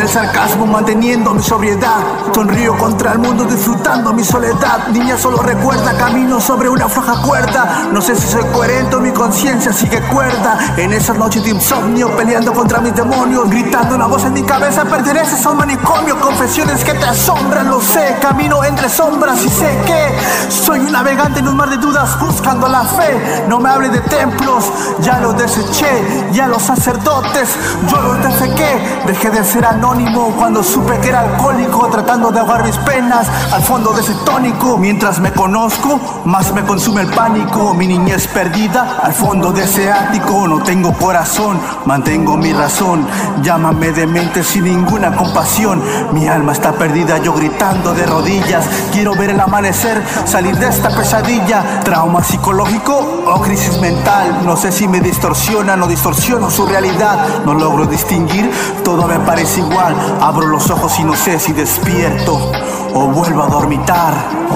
el sarcasmo manteniendo mi sobriedad. Sonrío contra el mundo disfrutando mi soledad. Niña solo recuerda, camino sobre una floja cuerda. No sé si soy coherente o mi conciencia sigue cuerda. En esas noches de insomnio peleando contra mis demonios, gritando una voz en mi cabeza, perteneces a un manicomio. Confesiones que te asombran, lo sé, camino entre sombras y sé que soy un navegante en un mar de dudas buscando la fe. No me hable de templos, ya los deseché, ya los sacerdotes yo los defequé. Dejé de ser anónimo cuando supe que era alcohólico, tratando de ahogar mis penas al fondo de ese tónico. Mientras me conozco, más me consume el pánico. Mi niñez perdida al fondo de ese ático. No tengo corazón, mantengo mi razón. Llámame demente sin ninguna compasión. Mi alma está perdida, yo gritando de rodillas. Quiero ver el amanecer, salir de esta pesadilla. Trauma psicológico o crisis mental. No sé si me distorsionan o distorsiono su realidad. No logro distinguir, todo me parece igual. Abro los ojos y no sé si despierto o vuelvo a dormitar,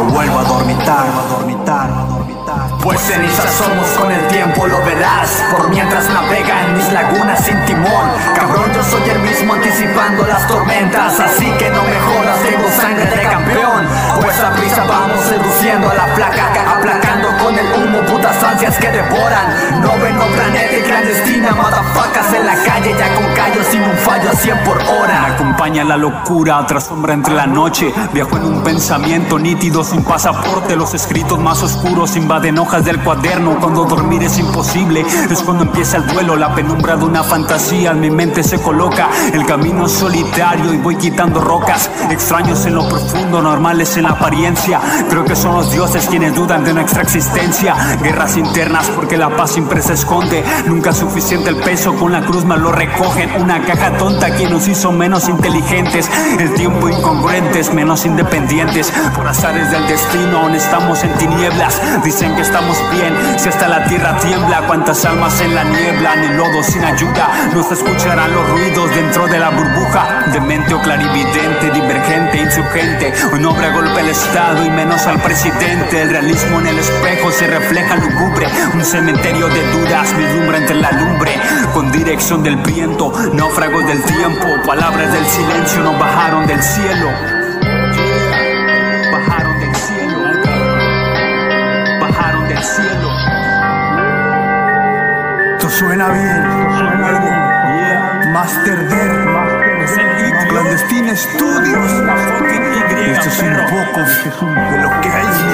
Pues cenizas somos, con el tiempo lo verás. Por mientras navega en mis lagunas sin timón. Cabrón, yo soy el mismo anticipando las tormentas. Así que no me jodas, tengo sangre de campeón. Pues a prisa vamos seduciendo a la placa, aplacando con el humo putas ansias que devoran. Noveno planeta y clandestina, motherfuckers en la calle ya con callos sin un fallo a 100 por hora. Me acompaña la locura, otra sombra entre la noche. Viajo en un pensamiento nítido sin pasaporte. Los escritos más oscuros invaden hojas del cuaderno. Cuando dormir es imposible, es cuando empieza el duelo. La penumbra de una fantasía en mi mente se coloca. El camino es solitario y voy quitando rocas. Extraños en lo profundo, normales en la apariencia. Creo que son los dioses quienes dudan de nuestra existencia. Guerras internas porque la paz siempre se esconde. Nunca es suficiente el peso, con la cruz me lo recogen. Una caja tonta que nos hizo menos inteligentes. El tiempo incongruentes, menos independientes. Por azares del destino aún estamos en tinieblas. Dicen que estamos bien, si hasta la tierra tiembla. Cuántas almas en la niebla, en el lodo sin ayuda. No se escucharán los ruidos dentro de la burbuja. Demente o clarividente, divergente, insurgente. Hoy no obra golpe al Estado y menos al presidente. El realismo en el espejo se refleja lúgubre. Un cementerio de dudas vislumbra entre la lumbre. Con dirección del viento, náufragos del tiempo. Palabras del silencio no bajaron del cielo. Bajaron del cielo. Bajaron del cielo. Esto suena bien. Master Der, Clandestina Studios. Esto es un poco de lo que hay.